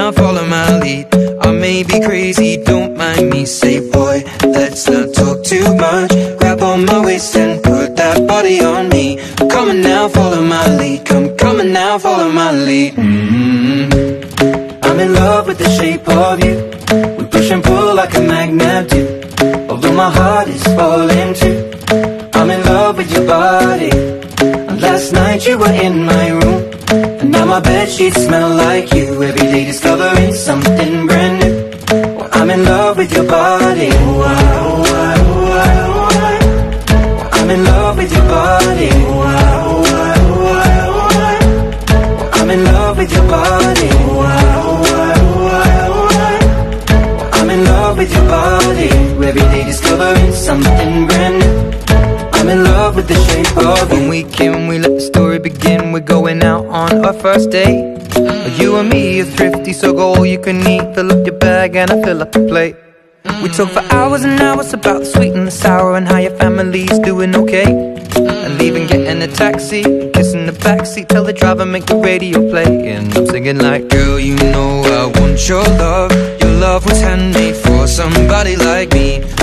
now, follow my lead. I may be crazy, don't mind me. Say boy, let's not talk too much. Grab on my waist and put that body on me. I'm coming now, follow my lead. Come coming now, follow my lead. I'm in love with the shape of you. We push and pull like a magnet do. Although my heart is falling too, I'm in love with your body. And last night you were in my room, and now my bedsheets smell like you. Every day discovering something brand new. Well, I'm in love with your body. I'm in love with your body. I'm in love with your body. I'm in love with your body. Every day discovering something brand new. I'm in love with the shape of you. When we came, we let the story begin. We're going out on our first date. You and me are thrifty, so go all you can eat. Fill up your bag and I fill up the plate. We talk for hours and hours about the sweet and the sour, and how your family's doing okay. And leaving, getting a taxi, kissing the backseat, tell the driver make the radio play. And I'm singing like, girl, you know I want your love. Your love was handmade for somebody like me.